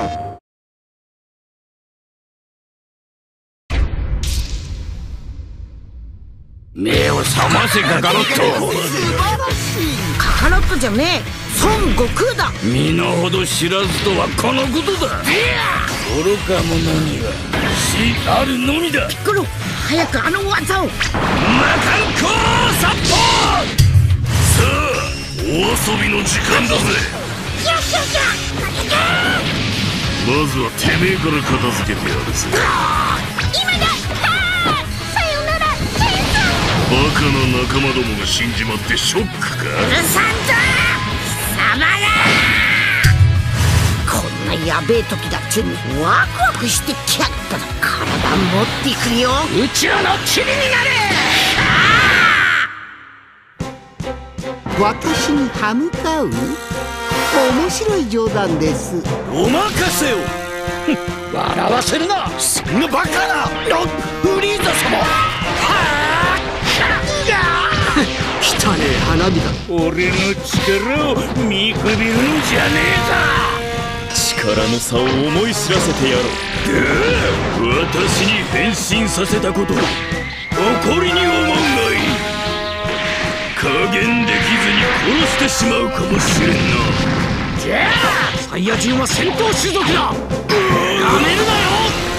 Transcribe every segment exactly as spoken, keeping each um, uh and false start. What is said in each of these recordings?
目を覚ませカカロット。 素晴らしい。カカロットじゃねえ、孫悟空だ。 身の程知らずとはこのことだ。愚か者には死あるのみだ。 ピッコロ、早くあの技を。 魔漢光殺法。さあ、お遊びの時間だぜ。まずはてめえから片付けてやるぜ。 今だ。さよなら先生。 バカな仲間どもが死んじまってショックか。 うるさんぞ貴様ら。こんなやべえ時だってワクワクしてきやがったら体持っていくよ。 宇宙の塵になれ。 私に歯向かう？面白い冗談です。 お任せを。笑わせるな、そんなバカな。フリーザ様。はあ汚ねえ花火だ。 俺の力を見くびるんじゃねえぞ。 力の差を思い知らせてやろう。 私に変身させたこと誇りに思うがいい。加減できずに殺してしまうかもしれんな。じゃあサイヤ人は戦闘種族だ。やめるなよ。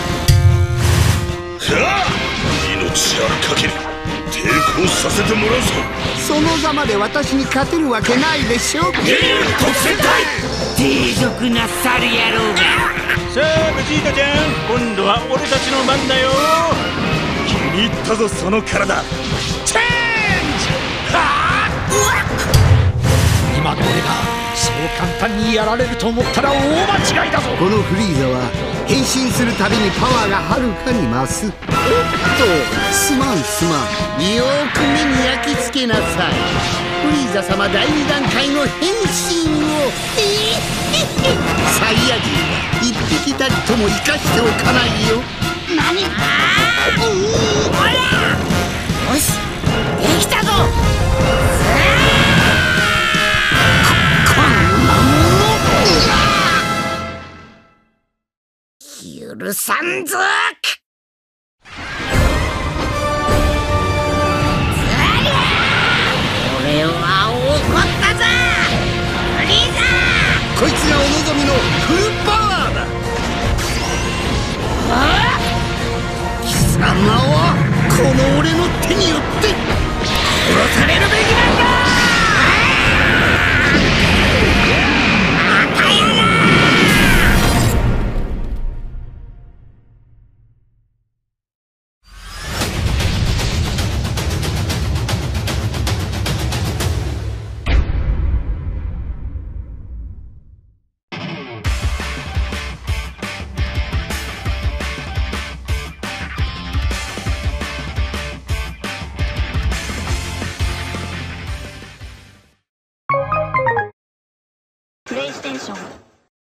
さあ、命ある限り抵抗させてもらうぞ。 そのざまで私に勝てるわけないでしょ。 幻竜特戦隊。 低俗な猿野郎が。 さあベジータちゃん、今度は俺たちの番だよ。気に入ったぞその体。 チェンジ。はあ、 今の俺がそう簡単にやられると思ったら大間違いだぞ。 このフリーザは変身するたびにパワーがはるかに増す。おっと、すまんすまん。よーく目に焼き付けなさい。フリーザ様だいに段階の変身を。サイヤ人は一匹たりとも生かしておかないよ。 何？ほら、よし、できたぞ。こんなもの許さんぞ。俺は怒ったぞフリーザ。 こいつがお望みのフル